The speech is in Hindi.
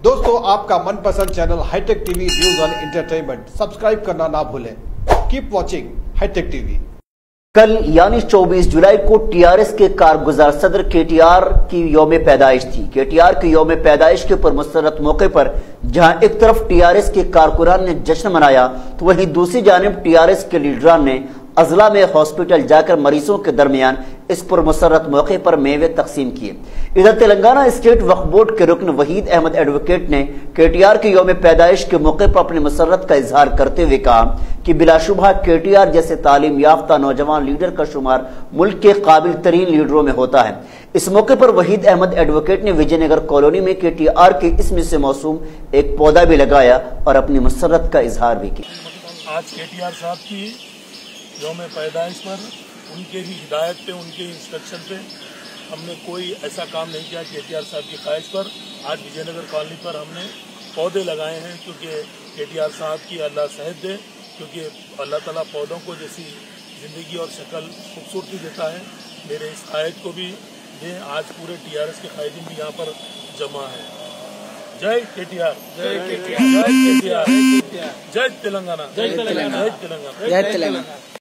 दोस्तों, आपका मनपसंद channel hi tech TV news on entertainment subscribe करना ना भूलें। Keep watching hi tech TV. कल यानी 24 जुलाई को टीआरएस के कारगुजार सदर केटीआर की यौम पैदाइश थी। केटीआर की यौम पैदाइश के पुरमसरत मौके पर जहां एक तरफ टीआरएस के कारकुनान ने जश्न मनाया, तो वहीं दूसरी जानिब टीआरएस के लीडरान ने अजला में हॉस्पिटल जाकर मरीजों के दरमियान इस पुरमसरत मौके पर मेवे तकसीम किए। इधर तेलंगाना स्टेट वक्फ बोर्ड के रुकन वहीद अहमद एडवोकेट ने केटीआर की यौम पैदाइश के मौके पर अपनी मसरत का इजहार करते हुए कहा कि बिलाशुबहा केटीआर जैसे तालीम याफ्ता नौजवान लीडर का शुमार मुल्क के काबिल तरीन लीडरों में होता है। इस मौके पर वहीद अहमद एडवोकेट ने विजयनगर कॉलोनी में केटीआर के इसम से मौसूम एक पौधा भी लगाया और अपनी मसरत का इजहार भी किया। आज केटीआर साहब की यौम पैदाइश पर उनके ही हिदायत पे, उनके इंस्ट्रक्शन पे हमने कोई ऐसा काम नहीं किया। केटीआर साहब की ख्वाहिश पर आज विजयनगर कॉलोनी पर हमने पौधे लगाए हैं, क्योंकि केटीआर साहब की अल्लाह सेहत दे, क्योंकि अल्लाह ताला पौधों को जैसी ज़िंदगी और शक्ल खूबसूरती देता है, मेरे इस आयत को भी दे। आज पूरे टीआरएस के कायदीन भी यहाँ पर जमा है। जय केटीआर, जय केटीआर, जय केटीआर, जय तेलंगाना, जय तेलंगाना, जय तेलंगाना, जय तेलंगाना।